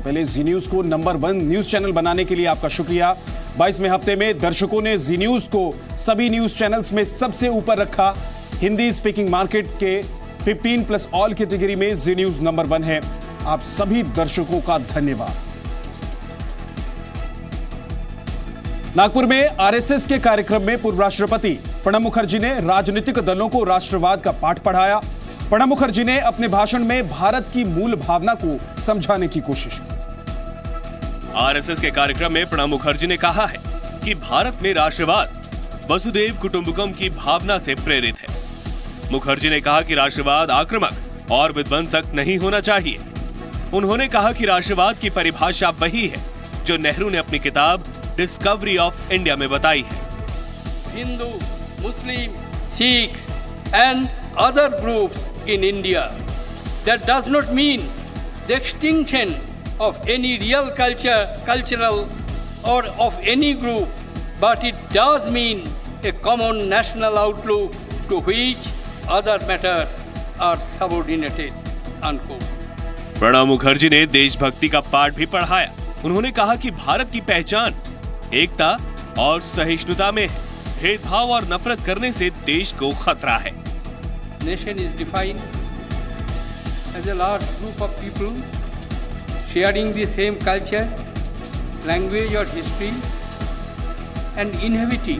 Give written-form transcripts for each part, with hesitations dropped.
पहले जी न्यूज को number 1 news channel बनाने के लिए आपका शुक्रिया। 22वें हफ्ते में दर्शकों ने जी न्यूज को सभी न्यूज चैनल्स में सबसे ऊपर रखा। हिंदी स्पीकिंग मार्केट के 15+ ऑल कैटेगरी में जी न्यूज नंबर 1 है। आप सभी दर्शकों का धन्यवाद। नागपुर में आरएसएस के कार्यक्रम में पूर्व राष्ट्रपति प्रणब मुखर्जी ने राजनीतिक दलों को राष्ट्रवाद का पाठ पढ़ाया। प्रणब मुखर्जी ने अपने भाषण में भारत की मूल भावना को समझाने की कोशिश की। आरएसएस के कार्यक्रम में प्रणब मुखर्जी ने कहा है कि भारत में राष्ट्रवाद वसुदेव कुटुंबकम की भावना से प्रेरित है। मुखर्जी ने कहा कि राष्ट्रवाद आक्रामक और विध्वंसक नहीं होना चाहिए। उन्होंने कहा कि राष्ट्रवाद की परिभाषा वही है जो नेहरू ने अपनी किताब डिस्कवरी ऑफ इंडिया में बताई है। Hindu, Muslim, Sikhs and other groups in India. That does not mean the extinction of any real cultural or of any group, but it does mean a common national outlook to which other matters are subordinated. Unquote. Pranab Mukherjee ने देशभक्ति का पाठ भी पढ़ाया। उन्होंने कहा कि भारत की पहचान एकता और सहिष्णुता में है। भेदभाव और नफरत करने से देश को खतरा है। Nation is defined as a large group of people sharing the same culture, language or history and inhabiting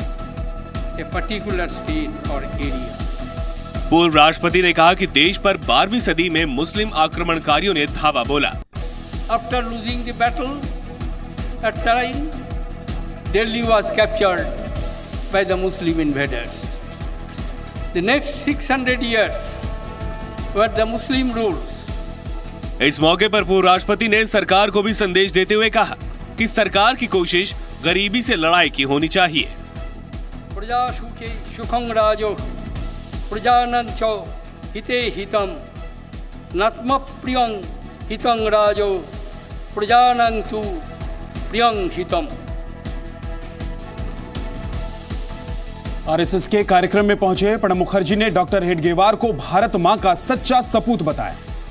a particular state or area. पूर्व राष्ट्रपति ने कहा कि देश पर 12वीं सदी में मुस्लिम आक्रमणकारियों ने धावा बोला। After losing the battle at Tarain, Delhi was captured by the Muslim invaders. The next 600 years were the Muslim rules. इस मौके पर पूर्व राष्ट्रपति ने सरकार को भी संदेश देते हुए कहा कि सरकार की कोशिश गरीबी से लड़ाई की होनी चाहिए। प्रजा सुखे सुखं राजो प्रजानंद चो हिते हितम नत्म प्रियं हितं राजो प्रजानंद तु प्रियं हितम। आरएसएस के कार्यक्रम में पहुंचे प्रणब मुखर्जी ने डॉक्टर हेडगेवार को भारत मां का सच्चा सपूत बताया।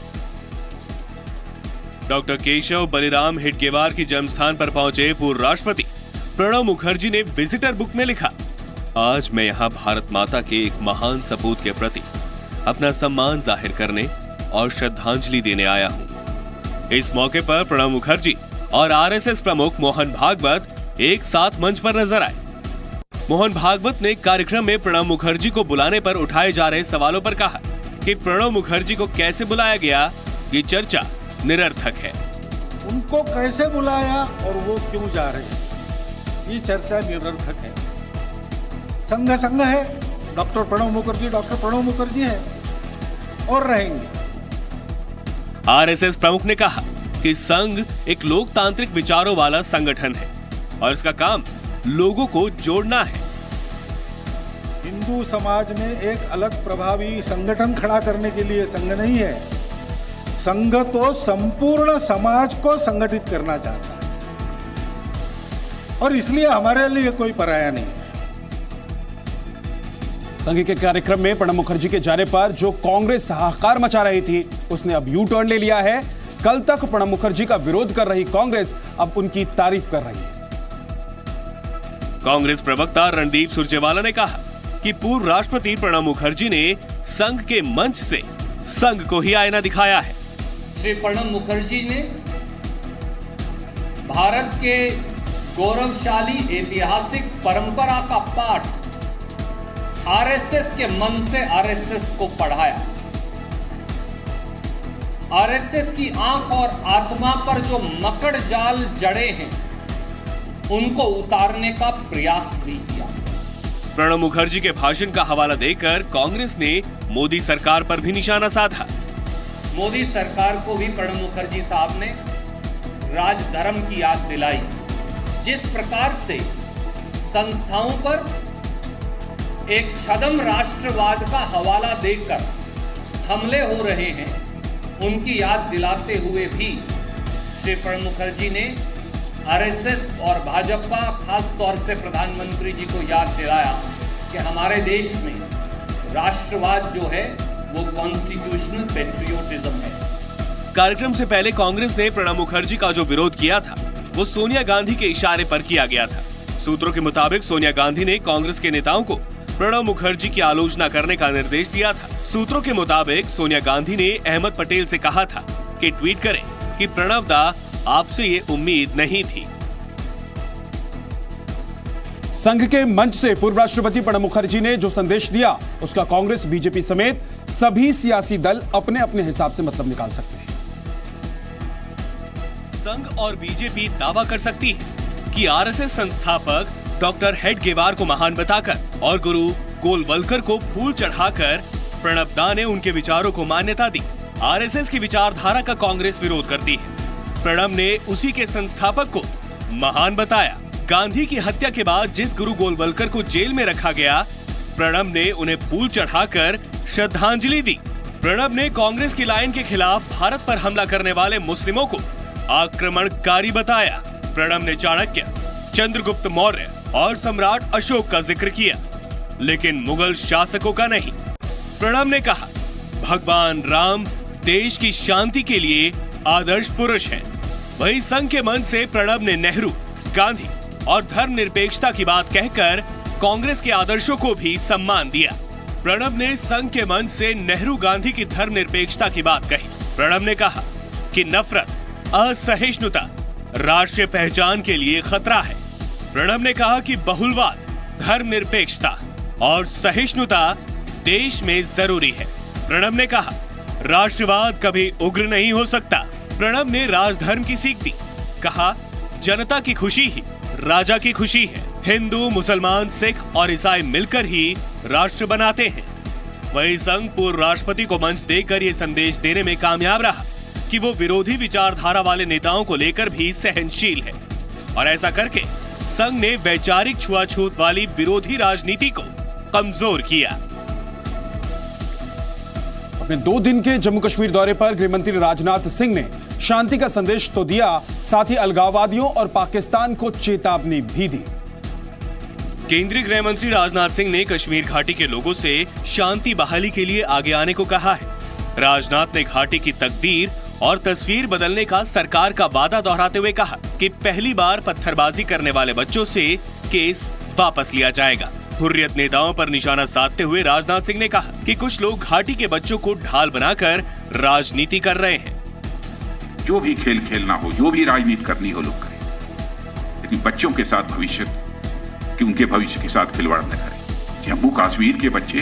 डॉक्टर केशव बलिराम हेडगेवार की जन्मस्थान पर पहुंचे पूर्व राष्ट्रपति प्रणब मुखर्जी ने विजिटर बुक में लिखा, आज मैं यहां भारत माता के एक महान सपूत के प्रति अपना सम्मान जाहिर करने और श्रद्धांजलि देने आया हूं। इस मौके पर प्रणब मुखर्जी और आरएसएस प्रमुख मोहन भागवत एक साथ मंच पर नजर आए। मोहन भागवत ने कार्यक्रम में प्रणब मुखर्जी को बुलाने पर उठाए जा रहे सवालों पर कहा कि प्रणब मुखर्जी को कैसे बुलाया गया, ये चर्चा निरर्थक है। उनको कैसे बुलाया और वो क्यों जा रहे हैं, ये चर्चा निरर्थक है। संघ है, डॉक्टर प्रणब मुखर्जी है और रहेंगे। आरएसएस प्रमुख ने कहा कि संघ एक लोकतांत्रिक विचारों वाला संगठन है और इसका काम लोगों को जोड़ना है। हिंदू समाज में एक अलग प्रभावी संगठन खड़ा करने के लिए संघ नहीं है। संघ तो संपूर्ण समाज को संगठित करना चाहता है और इसलिए हमारे लिए कोई पराया नहीं है। संघ के कार्यक्रम में प्रणब मुखर्जी के जाने पर जो कांग्रेस हाहाकार मचा रही थी, उसने अब यू टर्न ले लिया है। कल तक प्रणब मुखर्जी का विरोध कर रही कांग्रेस अब उनकी तारीफ कर रही है। कांग्रेस प्रवक्ता रणदीप सुरजेवाला ने कहा कि पूर्व राष्ट्रपति प्रणब मुखर्जी ने संघ के मंच से संघ को ही आईना दिखाया है। श्री प्रणब मुखर्जी ने भारत के गौरवशाली ऐतिहासिक परंपरा का पाठ आरएसएस के मन से आरएसएस को पढ़ाया। आरएसएस की आंख और आत्मा पर जो मकड़ जाल जड़े हैं उनको उतारने का प्रयास भी किया। प्रणब मुखर्जी के भाषण का हवाला देकर कांग्रेस ने मोदी सरकार पर भी निशाना साधा। मोदी सरकार को भी प्रणब मुखर्जी साहब ने राजधर्म की याद दिलाई। जिस प्रकार से संस्थाओं पर एक छद्म राष्ट्रवाद का हवाला देकर हमले हो रहे हैं, उनकी याद दिलाते हुए भी श्री प्रणब मुखर्जी ने आरएसएस और भाजपा, खास तौर से प्रधानमंत्री जी को याद दिलाया कि हमारे देश में राष्ट्रवाद जो है वो कॉन्स्टिट्यूशनल पेट्रियोटिज्म है। कार्यक्रम से पहले कांग्रेस ने प्रणब मुखर्जी का जो विरोध किया था वो सोनिया गांधी के इशारे पर किया गया था। सूत्रों के मुताबिक सोनिया गांधी ने कांग्रेस के नेताओं को प्रणब मुखर्जी की आलोचना करने का निर्देश दिया था। सूत्रों के मुताबिक सोनिया गांधी ने अहमद पटेल से कहा था कि ट्वीट करें कि प्रणब दा आपसे ये उम्मीद नहीं थी। संघ के मंच से पूर्व राष्ट्रपति प्रणब मुखर्जी ने जो संदेश दिया उसका कांग्रेस, बीजेपी समेत सभी सियासी दल अपने अपने हिसाब से मतलब निकाल सकते हैं। संघ और बीजेपी दावा कर सकती है कि आरएसएस संस्थापक डॉक्टर हेडगेवार को महान बताकर और गुरु गोलवलकर को फूल चढ़ाकर प्रणब दा ने उनके विचारों को मान्यता दी। आरएसएस की विचारधारा का कांग्रेस विरोध करती है। प्रणब ने उसी के संस्थापक को महान बताया। गांधी की हत्या के बाद जिस गुरु गोलवलकर को जेल में रखा गया, प्रणब ने उन्हें फूल चढ़ाकर श्रद्धांजलि दी। प्रणब ने कांग्रेस की लाइन के खिलाफ भारत पर हमला करने वाले मुस्लिमों को आक्रमणकारी बताया। प्रणब ने चाणक्य, चंद्रगुप्त मौर्य और सम्राट अशोक का जिक्र किया, लेकिन मुगल शासकों का नहीं। प्रणब ने कहा, भगवान राम देश की शांति के लिए आदर्श पुरुष हैं। वहीं संघ के मंच से प्रणब ने नेहरू, गांधी और धर्मनिरपेक्षता की बात कहकर कांग्रेस के आदर्शों को भी सम्मान दिया। प्रणब ने संघ के मंच से नेहरू, गांधी की धर्मनिरपेक्षता की बात कही। प्रणब ने कहा कि नफरत, असहिष्णुता राष्ट्रीय पहचान के लिए खतरा है। प्रणब ने कहा कि बहुलवाद, धर्मनिरपेक्षता और सहिष्णुता देश में जरूरी है। प्रणब ने कहा, राष्ट्रवाद कभी उग्र नहीं हो सकता। प्रणब ने राजधर्म की सीख दी। कहा, जनता की खुशी ही राजा की खुशी है। हिंदू, मुसलमान, सिख और ईसाई मिलकर ही राष्ट्र बनाते हैं। वही संघ पूर्व राष्ट्रपति को मंच देकर ये संदेश देने में कामयाब रहा कि वो विरोधी विचारधारा वाले नेताओं को लेकर भी सहनशील है, और ऐसा करके संघ ने वैचारिक छुआछूत वाली विरोधी राजनीति को कमजोर किया। अपने 2 दिन के जम्मू कश्मीर दौरे पर गृहमंत्री राजनाथ सिंह ने शांति का संदेश तो दिया, साथ ही अलगाववादियों और पाकिस्तान को चेतावनी भी दी। केंद्रीय गृह मंत्री राजनाथ सिंह ने कश्मीर घाटी के लोगों से शांति बहाली के लिए आगे आने को कहा है। राजनाथ ने घाटी की तकदीर और तस्वीर बदलने का सरकार का वादा दोहराते हुए कहा कि पहली बार पत्थरबाजी करने वाले बच्चों से केस वापस लिया जाएगा। हुर्रियत नेताओं पर निशाना साधते हुए राजनाथ सिंह ने कहा कि कुछ लोग घाटी के बच्चों को ढाल बनाकर राजनीति कर रहे हैं। जो भी खेल खेलना हो, जो भी राजनीति करनी हो, लोग करें, लेकिन बच्चों के साथ भविष्य कि उनके भविष्य के साथ खिलवाड़ न करें। जम्मू कश्मीर के बच्चे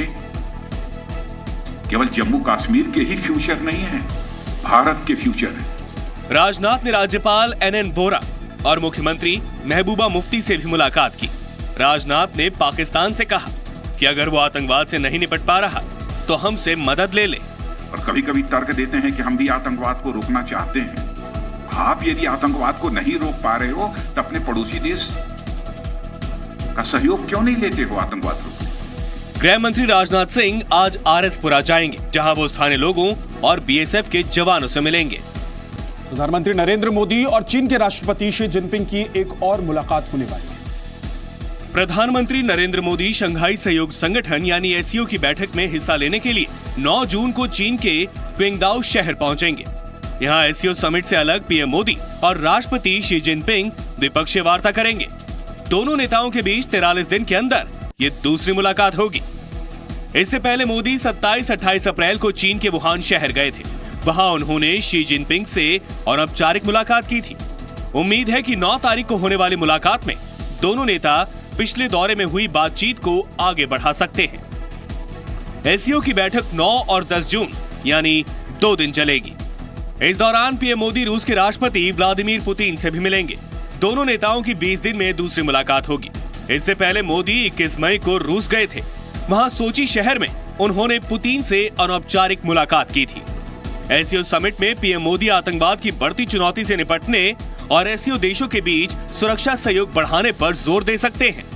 केवल जम्मू कश्मीर के ही फ्यूचर नहीं है, भारत के फ्यूचर है। राजनाथ ने राज्यपाल NN वोरा और मुख्यमंत्री महबूबा मुफ्ती से भी मुलाकात की। राजनाथ ने पाकिस्तान से कहा कि अगर वो आतंकवाद से नहीं निपट पा रहा तो हमसे मदद ले ले। और कभी कभी तर्क देते हैं कि हम भी आतंकवाद को रोकना चाहते हैं। आप यदि आतंकवाद को नहीं रोक पा रहे हो तो अपने पड़ोसी देश का सहयोग क्यों नहीं लेते हो आतंकवाद रोकने? गृह मंत्री राजनाथ सिंह आज RS-पुरा जाएंगे, जहां वो स्थानीय लोगों और BSF के जवानों से मिलेंगे। प्रधानमंत्री नरेंद्र मोदी और चीन के राष्ट्रपति शी जिनपिंग की एक और मुलाकात होने वाली है। प्रधानमंत्री नरेंद्र मोदी शंघाई सहयोग संगठन यानी SCO की बैठक में हिस्सा लेने के लिए 9 जून को चीन के क्विंगदाओ शहर पहुंचेंगे। यहां SCO समिट से अलग PM मोदी और राष्ट्रपति शी जिनपिंग द्विपक्षीय वार्ता करेंगे। दोनों नेताओं के बीच 43 दिन के अंदर ये दूसरी मुलाकात होगी। इससे पहले मोदी 27-28 अप्रैल को चीन के वुहान शहर गए थे। वहां उन्होंने शी जिनपिंग से अनौपचारिक मुलाकात की थी। उम्मीद है कि 9 तारीख को होने वाली मुलाकात में दोनों नेता पिछले दौरे में हुई बातचीत को आगे बढ़ा सकते हैं। SCO की बैठक 9 और 10 जून यानी 2 दिन चलेगी। इस दौरान PM मोदी रूस के राष्ट्रपति व्लादिमीर पुतिन से भी मिलेंगे। दोनों नेताओं की 20 दिन में दूसरी मुलाकात होगी। इससे पहले मोदी 21 मई को रूस गए थे। वहां सोची शहर में उन्होंने पुतिन से अनौपचारिक मुलाकात की थी। SCO समिट में PM मोदी आतंकवाद की बढ़ती चुनौती से निपटने और SCO देशों के बीच सुरक्षा सहयोग बढ़ाने पर जोर दे सकते हैं।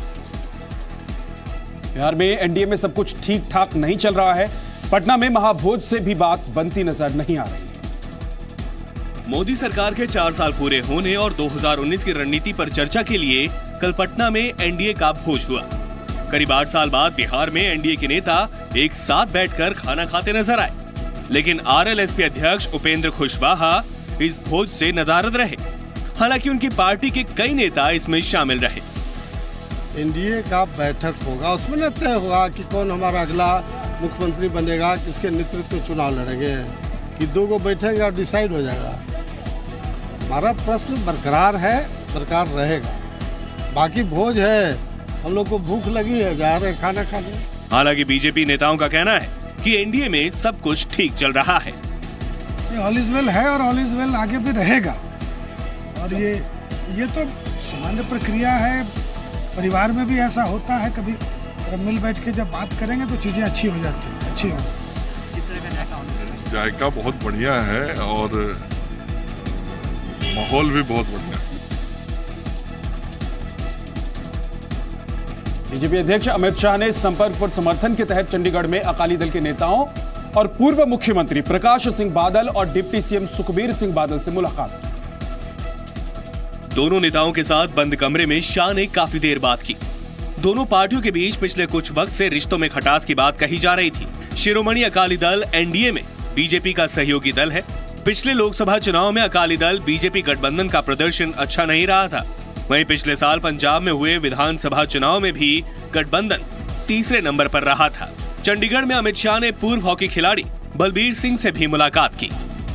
बिहार में NDA में सब कुछ ठीक ठाक नहीं चल रहा है। पटना में महाभोज से भी बात बनती नजर नहीं आ रही है। मोदी सरकार के 4 साल पूरे होने और 2019 की रणनीति पर चर्चा के लिए कल पटना में NDA का भोज हुआ। करीब 8 साल बाद बिहार में NDA के नेता एक साथ बैठकर खाना खाते नजर आए। लेकिन आरएलएसपी अध्यक्ष उपेंद्र कुशवाहा इस भोज से नदारद रहे। हालांकि उनकी पार्टी के कई नेता इसमें शामिल रहे। एनडीए का बैठक होगा, उसमें न तय होगा कि कौन हमारा अगला मुख्यमंत्री बनेगा, किसके नेतृत्व में चुनाव लड़ेंगे, कि दो को बैठेंगे और डिसाइड हो जाएगा। हमारा प्रश्न बरकरार है, बरकरार रहेगा। बाकी भोज है, हम लोग को भूख लगी है, जा रहे खाना खाने। हालांकि बीजेपी नेताओं का कहना है कि एनडीए में सब कुछ ठीक चल रहा है। ऑल इज वेल है और ऑल इज वेल आगे भी रहेगा। और ये तो सामान्य प्रक्रिया है, परिवार में भी ऐसा होता है। कभी मिल बैठ के जब बात करेंगे तो चीजें अच्छी हो जाती हैं, अच्छी हो। जायका बहुत बढ़िया है और माहौल भी बहुत बढ़िया है। बीजेपी अध्यक्ष अमित शाह ने संपर्क फॉर समर्थन के तहत चंडीगढ़ में अकाली दल के नेताओं और पूर्व मुख्यमंत्री प्रकाश सिंह बादल और डिप्टी सीएम सुखबीर सिंह बादल से मुलाकात की। दोनों नेताओं के साथ बंद कमरे में शाह ने काफी देर बात की। दोनों पार्टियों के बीच पिछले कुछ वक्त से रिश्तों में खटास की बात कही जा रही थी। शिरोमणि अकाली दल एनडीए में बीजेपी का सहयोगी दल है। पिछले लोकसभा चुनाव में अकाली दल बीजेपी गठबंधन का प्रदर्शन अच्छा नहीं रहा था। वहीं पिछले साल पंजाब में हुए विधानसभा चुनाव में भी गठबंधन तीसरे नंबर पर रहा था। चंडीगढ़ में अमित शाह ने पूर्व हॉकी खिलाड़ी बलबीर सिंह से भी मुलाकात की।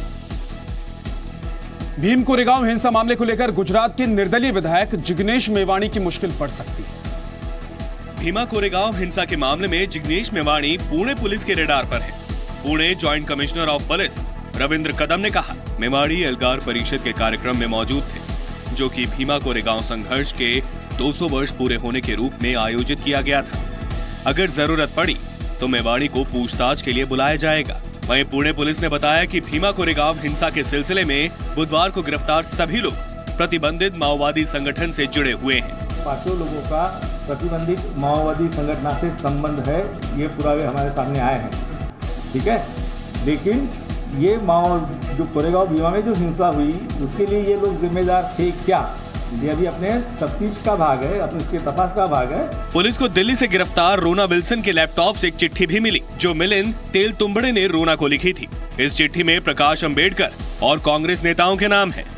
भीम कोरेगांव हिंसा मामले को लेकर गुजरात के निर्दलीय विधायक जिग्नेश मेवाणी की मुश्किल पड़ सकती है। भीमा कोरेगांव हिंसा के मामले में जिग्नेश मेवाणी पुणे पुलिस के रडार पर है। Pune joint commissioner of police Ravindra Kadam ने कहा, मेवाड़ी एल्गार परिषद के कार्यक्रम में मौजूद थे, जो कि भीमा कोरेगांव संघर्ष के 200 वर्ष पूरे होने के रूप में आयोजित किया गया था। अगर जरूरत पड़ी तो मेवाड़ी को पूछताछ के लिए बुलाया जाएगा। वहीं पुणे पुलिस ने बताया कि भीमा कोरेगांव हिंसा के सिलसिले में बुधवार को गिरफ्तार सभी लोग प्रतिबंधित माओवादी संगठन से जुड़े हुए हैं। 5 लोगों का प्रतिबंधित माओवादी संगठन से संबंध है, ये पुरावे हमारे सामने आए हैं, ठीक है। लेकिन ये जो कोरेगांव भीमा में जो हिंसा हुई उसके लिए ये लोग जिम्मेदार थे क्या, ये अभी अपने तफ्तीश का भाग है, अपने इसके तपास का भाग है। पुलिस को दिल्ली से गिरफ्तार रोना विल्सन के लैपटॉप से एक चिट्ठी भी मिली, जो मिलिंद तेल तुंबड़े ने रोना को लिखी थी। इस चिट्ठी में प्रकाश अंबेडकर और कांग्रेस नेताओं के नाम है।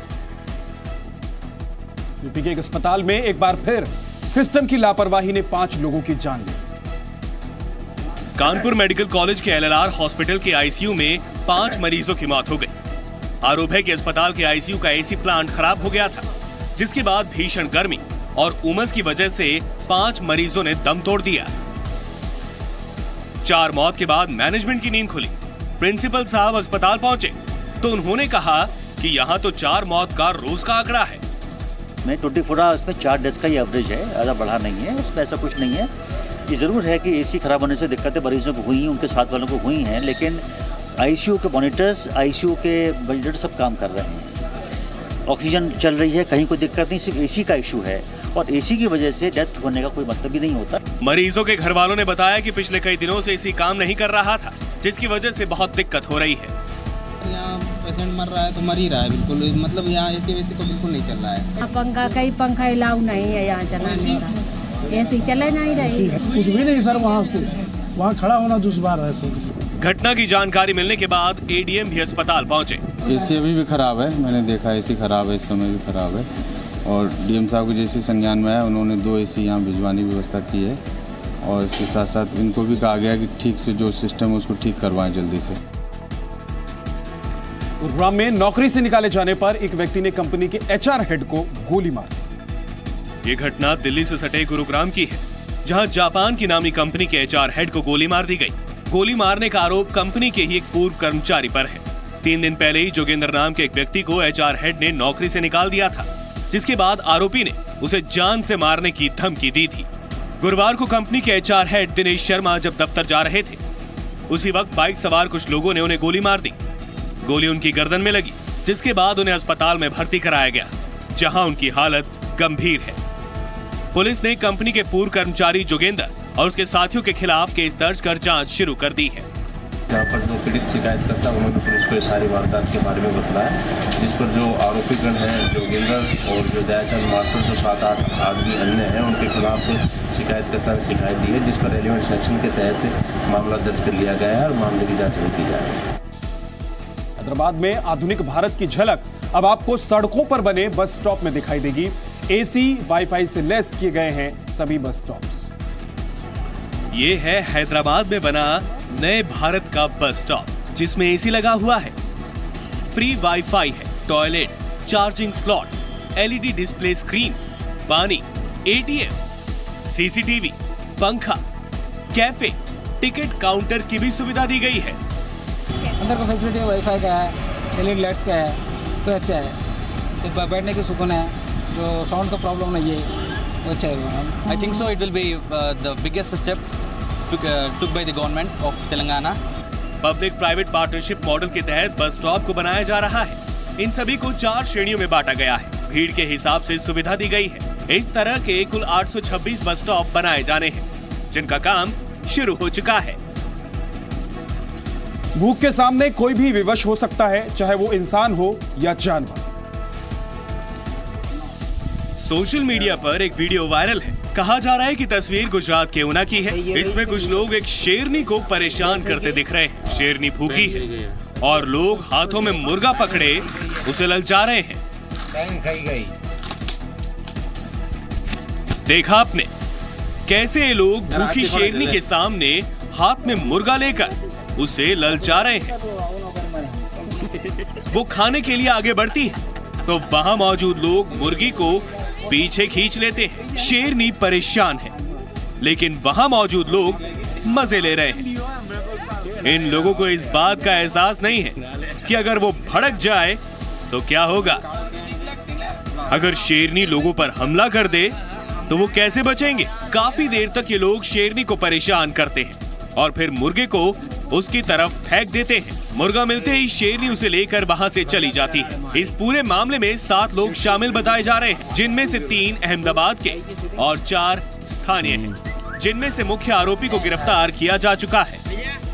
यूपी के एक अस्पताल में एक बार फिर सिस्टम की लापरवाही ने 5 लोगों की जान ली। कानपुर मेडिकल कॉलेज के एलएलआर हॉस्पिटल के आईसीयू में 5 मरीजों की मौत हो गई। आरोप है कि अस्पताल के आईसीयू का एसी प्लांट खराब हो गया था, जिसके बाद भीषण गर्मी और उमस की वजह से 5 मरीजों ने दम तोड़ दिया। 4 मौत के बाद मैनेजमेंट की नींद खुली। प्रिंसिपल साहब अस्पताल पहुंचे तो उन्होंने कहा कि यहाँ तो 4 मौत का रोज का आंकड़ा है। में 24 आवर्स में 4 डेज का ही एवरेज है, ज़्यादा बढ़ा नहीं है, इसमें ऐसा कुछ नहीं है। ये ज़रूर है कि एसी खराब होने से दिक्कतें मरीजों को हुई, उनके साथ वालों को हुई हैं, लेकिन आईसीयू के मॉनिटर्स, आईसीयू के वेंटिलेटर सब काम कर रहे हैं, ऑक्सीजन चल रही है, कहीं कोई दिक्कत नहीं। सिर्फ एसी का इशू है और एसी की वजह से डेथ होने का कोई मतलब ही नहीं होता। मरीजों के घर वालों ने बताया कि पिछले कई दिनों से एसी काम नहीं कर रहा था, जिसकी वजह से बहुत दिक्कत हो रही है। यहाँ पेशेंट मर रहा है तो मर ही रहा है, बिल्कुल मतलब यहाँ एसी वेसी तो बिल्कुल नहीं चल रहा है। पंखा कई पंखा अलाउ नहीं है यहाँ चलाने का, एसी चले नहीं रही, कुछ भी नहीं सर। वहाँ खड़ा होना दुश्वार है सर। घटना की जानकारी मिलने के बाद एडीएम भी अस्पताल पहुंचे। एसी अभी भी खराब है, मैंने देखा एसी खराब है, इस समय भी खराब है और डीएम साहब को जैसे संज्ञान में आया उन्होंने 2 एसी यहाँ भिजवाने की व्यवस्था की है और इसके साथ साथ इनको भी कहा गया कि ठीक से जो सिस्टम है उसको ठीक करवाएं जल्दी से। गुरुग्राम में नौकरी से निकाले जाने पर एक व्यक्ति ने कंपनी के एचआर हेड को गोली मार दी। ये घटना दिल्ली से सटे गुरुग्राम की है, जहां जापान की नामी कंपनी के एचआर हेड को गोली मार दी गई। गोली मारने का आरोप कंपनी के ही एक पूर्व कर्मचारी पर है। 3 दिन पहले ही जोगेंद्र नाम के एक व्यक्ति को एचआर हेड ने नौकरी से निकाल दिया था, जिसके बाद आरोपी ने उसे जान से मारने की धमकी दी थी। गुरुवार को कंपनी के एचआर हेड दिनेश शर्मा जब दफ्तर जा रहे थे, उसी वक्त बाइक सवार कुछ लोगों ने उन्हें गोली मार दी। गोली उनकी गर्दन में लगी, जिसके बाद उन्हें अस्पताल में भर्ती कराया गया, जहां उनकी हालत गंभीर है। पुलिस ने कंपनी के पूर्व कर्मचारी जोगेंद्र और उसके साथियों के खिलाफ केस दर्ज कर जांच शुरू कर दी है। जहाँ पर जो पीड़ित शिकायत करता है उन्होंने पुलिस को सारी वारदात के बारे में बताया, जिस पर जो आरोपीगण हैं जोगेंद्र और जो दयाचंद मास्टर, जो 7-8 आदमी अन्य हैं, उनके खिलाफ शिकायतकर्ता ने शिकायत दी है, जिस पर रेलिवेंट सेक्शन के तहत मामला दर्ज कर लिया गया है और मामले की जाँच की जा रही है। हैदराबाद में आधुनिक भारत की झलक अब आपको सड़कों पर बने बस स्टॉप में दिखाई देगी। एसी, वाईफाई से लैस किए गए हैं सभी बस स्टॉप्स। ये है हैदराबाद में बना नए भारत का बस स्टॉप, जिसमें एसी लगा हुआ है, फ्री वाईफाई है, toilet, charging slot, LED display screen, पानी, एटीएम, सीसीटीवी, पंखा, कैफे, टिकट काउंटर की भी सुविधा दी गई है। अंदर का फैसिलिटी वाईफाई का है, एलईडी लाइट्स का है, तो अच्छा है, तो बैठने की सुकून है, जो साउंड का प्रॉब्लम नहीं है, तो अच्छा है। I think so it will be the biggest step took by the government of Telangana. Public private partnership model के तहत बस स्टॉप को बनाया जा रहा है। इन सभी को 4 श्रेणियों में बांटा गया है। भीड़ के हिसाब से सुविधा दी गई है। इस तरह के कुल 826 बस स्टॉप बनाए जाने हैं, जिनका काम शुरू हो चुका है। भूख के सामने कोई भी विवश हो सकता है, चाहे वो इंसान हो या जानवर। सोशल मीडिया पर एक वीडियो वायरल है। कहा जा रहा है कि तस्वीर गुजरात के ऊना की है। इसमें कुछ लोग एक शेरनी को परेशान करते दिख रहे हैं। शेरनी भूखी है और लोग हाथों में मुर्गा पकड़े उसे ललचा रहे हैं। देखा आपने कैसे ये लोग भूखी शेरनी के सामने हाथ में मुर्गा लेकर उसे ललचा रहे हैं। वो खाने के लिए आगे बढ़ती है तो वहां मौजूद लोग मुर्गी को पीछे खींच लेते हैं। शेरनी परेशान है, लेकिन वहां मौजूद लोग मजे ले रहे हैं। इन लोगों को इस बात का एहसास नहीं है कि अगर वो भड़क जाए तो क्या होगा। अगर शेरनी लोगों पर हमला कर दे तो वो कैसे बचेंगे। काफी देर तक ये लोग शेरनी को परेशान करते हैं और फिर मुर्गे को उसकी तरफ फेंक देते हैं। मुर्गा मिलते ही शेरनी उसे लेकर वहां से चली जाती है। इस पूरे मामले में 7 लोग शामिल बताए जा रहे हैं, जिनमें से 3 अहमदाबाद के और 4 स्थानीय हैं, जिनमें से मुख्य आरोपी को गिरफ्तार किया जा चुका है।